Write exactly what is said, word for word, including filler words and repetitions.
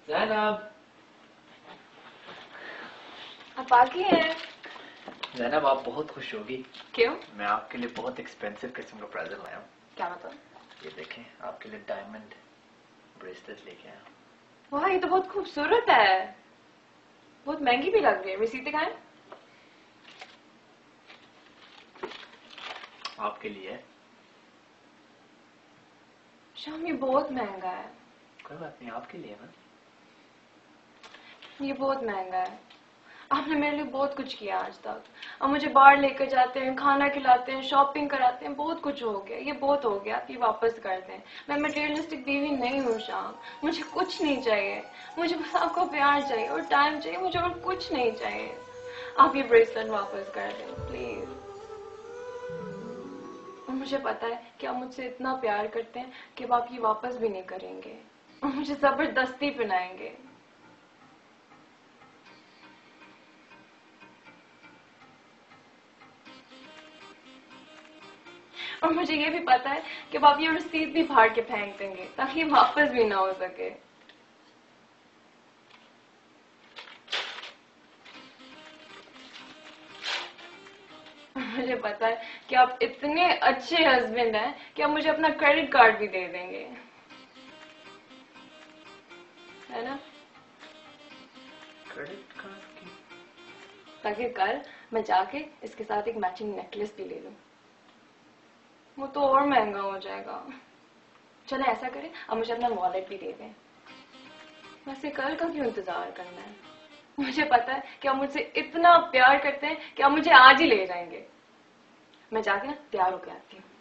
ज़ैनब, आप बाकी हैं? ज़ैनब आप बहुत खुश होगी। क्यों? मैं आपके लिए बहुत एक्सपेंसिव किस्म का प्रेजेंट लाया हूँ। क्या मतलब? ये देखें, आपके लिए डायमंड ब्रेसलेट लेके आया। वाह, ये तो बहुत खूबसूरत है, बहुत महंगी भी लग रही है। रिसीट दिखाएं। आपके लिए। शाम, ये बहुत महंगा है। कोई बात नहीं, आपके लिए ना। ये बहुत महंगा है। आपने मेरे लिए बहुत कुछ किया आज तक। अब मुझे बाहर लेकर जाते हैं, खाना खिलाते हैं, शॉपिंग कराते हैं, बहुत कुछ हो गया। ये बहुत हो गया, आप ये वापस कर दें। मैं मटेरियलिस्टिक बीवी नहीं हूँ शाम, मुझे कुछ नहीं चाहिए। मुझे बस आपका प्यार चाहिए और टाइम चाहिए, मुझे और कुछ नहीं चाहिए। आप ये ब्रेसलेट वापस कर दें प्लीज। और मुझे पता है कि आप मुझसे इतना प्यार करते हैं कि अब आप ये वापस भी नहीं करेंगे और मुझे जबरदस्ती पहनाएंगे। और मुझे ये भी पता है कि अब आप ये रसीद भी फाड़ के फेंक देंगे ताकि वापस भी ना हो सके। मुझे पता है कि आप इतने अच्छे हस्बैंड हैं कि आप मुझे अपना क्रेडिट कार्ड भी दे देंगे, है ना? क्रेडिट कार्ड की? ताकि कल मैं जाके इसके साथ एक मैचिंग नेकलेस भी ले लूं। वो तो और महंगा हो जाएगा। चलो ऐसा करें, अब मुझे अपना वॉलेट भी दे दें। वैसे कल का क्यों इंतजार करना है? मुझे पता है कि आप मुझसे इतना प्यार करते हैं कि आप मुझे आज ही ले जाएंगे। मैं जाके ना तैयार होके आती हूँ।